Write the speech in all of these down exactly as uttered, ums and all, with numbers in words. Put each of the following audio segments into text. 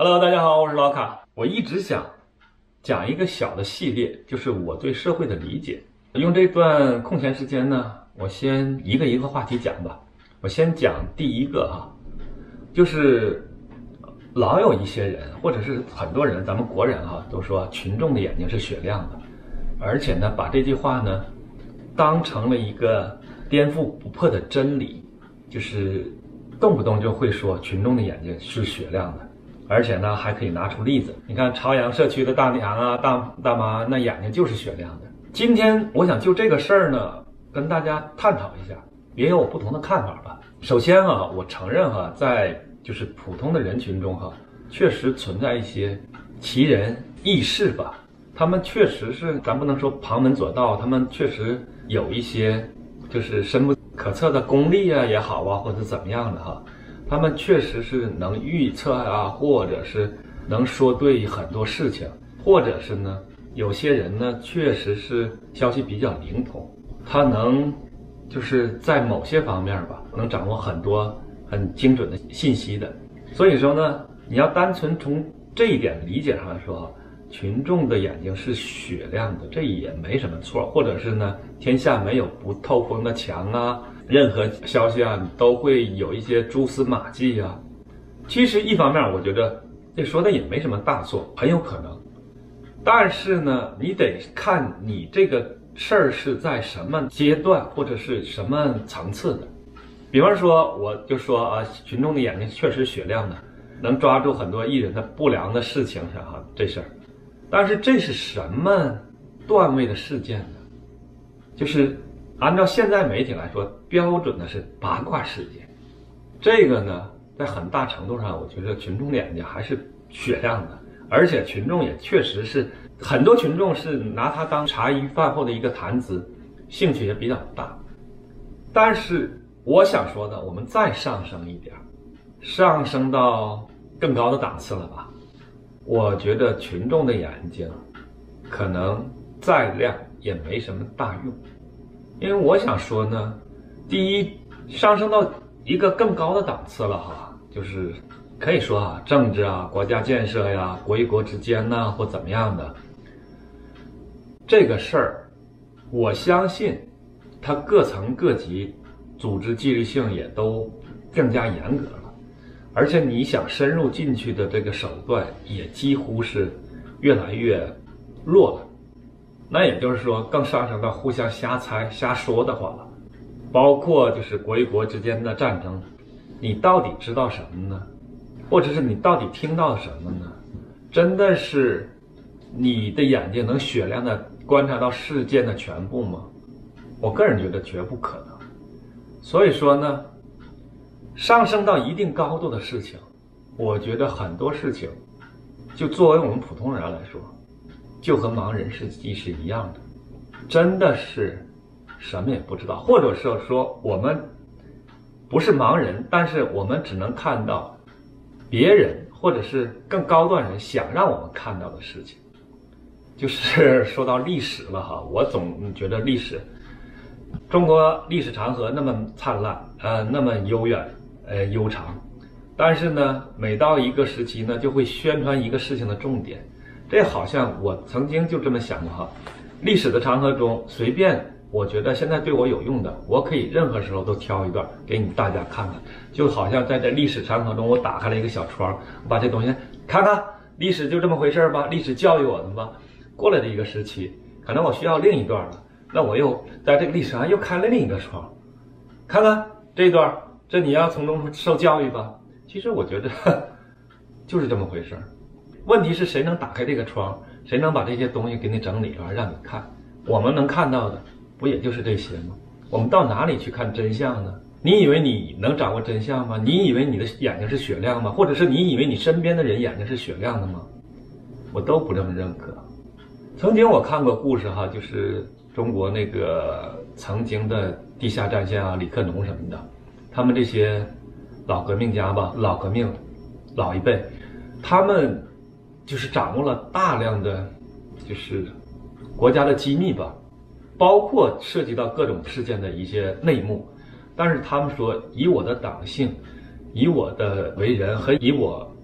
Hello， 大家好，我是老卡。我一直想讲一个小的系列，就是我对社会的理解。用这段空闲时间呢，我先一个一个话题讲吧。我先讲第一个哈，就是老有一些人，或者是很多人，咱们国人哈，都说群众的眼睛是雪亮的，而且呢，把这句话呢当成了一个颠覆不破的真理，就是动不动就会说群众的眼睛是雪亮的。而且呢，还可以拿出例子。你看朝阳社区的大娘啊、大大妈，那眼睛就是雪亮的。今天我想就这个事儿呢，跟大家探讨一下，也有我不同的看法吧。首先啊，我承认哈，在就是普通的人群中哈，确实存在一些奇人异事吧。他们确实是，咱不能说旁门左道，他们确实有一些就是深不可测的功力啊也好啊，或者怎么样的哈。他们确实是能预测啊，或者是能说对很多事情，或者是呢，有些人呢确实是消息比较灵通，他能就是在某些方面吧，能掌握很多很精准的信息的。所以说呢，你要单纯从这一点理解上来说，群众的眼睛是雪亮的，这也没什么错。或者是呢，天下没有不透风的墙啊。任何消息啊，都会有一些蛛丝马迹啊。其实一方面，我觉得这说的也没什么大错，很有可能。但是呢，你得看你这个事儿是在什么阶段或者是什么层次的。比方说，我就说啊，群众的眼睛确实雪亮的，能抓住很多艺人的不良的事情上哈，这事儿。但是这是什么段位的事件呢？就是按照现在媒体来说，标准的是八卦事件。这个呢，在很大程度上，我觉得群众的眼睛还是雪亮的，而且群众也确实是很多群众是拿它当茶余饭后的一个谈资，兴趣也比较大。但是我想说的，我们再上升一点，上升到更高的档次了吧？我觉得群众的眼睛可能再亮也没什么大用。因为我想说呢，第一，上升到一个更高的档次了哈，就是可以说啊，政治啊、国家建设呀、国与国之间呐、或怎么样的这个事儿，我相信它各层各级组织纪律性也都更加严格了，而且你想深入进去的这个手段也几乎是越来越弱了。那也就是说，更上升到互相瞎猜、瞎说的话了，包括就是国与国之间的战争，你到底知道什么呢？或者是你到底听到什么呢？真的是你的眼睛能雪亮的观察到事件的全部吗？我个人觉得绝不可能。所以说呢，上升到一定高度的事情，我觉得很多事情，就作为我们普通人来说，就和盲人是机是一样的，真的是什么也不知道，或者是说我们不是盲人，但是我们只能看到别人或者是更高段人想让我们看到的事情。就是说到历史了哈，我总觉得历史，中国历史长河那么灿烂，呃，那么悠远，呃，悠长，但是呢，每到一个时期呢，就会宣传一个事情的重点。这好像我曾经就这么想过哈，历史的长河中，随便我觉得现在对我有用的，我可以任何时候都挑一段给你大家看看。就好像在这历史长河中，我打开了一个小窗，我把这东西看看，历史就这么回事吧，历史教育我的吧。过来的一个时期，可能我需要另一段了，那我又在这个历史上又开了另一个窗，看看这一段，这你要从中受教育吧。其实我觉得就是这么回事。问题是谁能打开这个窗，谁能把这些东西给你整理出来让你看？我们能看到的不也就是这些吗？我们到哪里去看真相呢？你以为你能掌握真相吗？你以为你的眼睛是雪亮吗？或者是你以为你身边的人眼睛是雪亮的吗？我都不这么认可。曾经我看过故事哈，就是中国那个曾经的地下战线啊，李克农什么的，他们这些老革命家吧，老革命老一辈，他们就是掌握了大量的就是国家的机密吧，包括涉及到各种事件的一些内幕。但是他们说，以我的党性，以我的为人和以我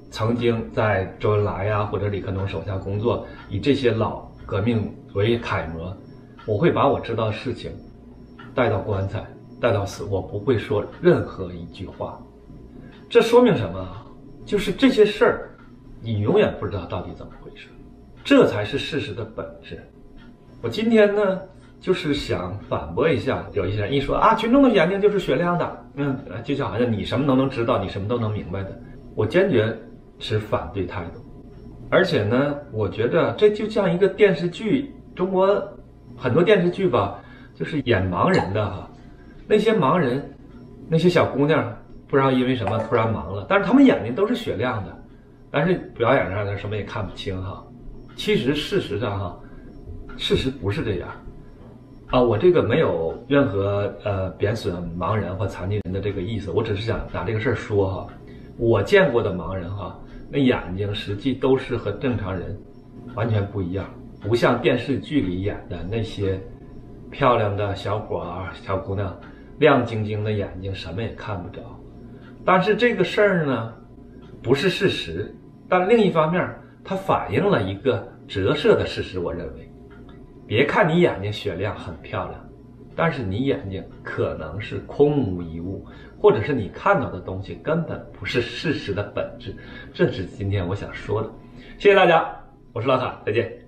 曾经在周恩来呀、啊、或者李克农手下工作，以这些老革命为楷模，我会把我知道的事情带到棺材，带到死，我不会说任何一句话。这说明什么？就是这些事儿，你永远不知道到底怎么回事，这才是事实的本质。我今天呢，就是想反驳一下，有一些人一说啊，群众的眼睛就是雪亮的，嗯，就像好像你什么都能知道，你什么都能明白的，我坚决持反对态度。而且呢，我觉得这就像一个电视剧，中国很多电视剧吧，就是演盲人的哈，那些盲人，那些小姑娘不知道因为什么突然盲了，但是她们眼睛都是雪亮的，但是表演上呢什么也看不清哈。其实事实上哈，事实不是这样。啊，我这个没有任何呃贬损盲人或残疾人的这个意思，我只是想拿这个事儿说哈，我见过的盲人哈，那眼睛实际都是和正常人完全不一样，不像电视剧里演的那些漂亮的小伙儿、小姑娘，亮晶晶的眼睛，什么也看不着。但是这个事儿呢，不是事实，但另一方面，它反映了一个折射的事实，我认为。别看你眼睛雪亮很漂亮，但是你眼睛可能是空无一物，或者是你看到的东西根本不是事实的本质。这是今天我想说的。谢谢大家，我是老卡，再见。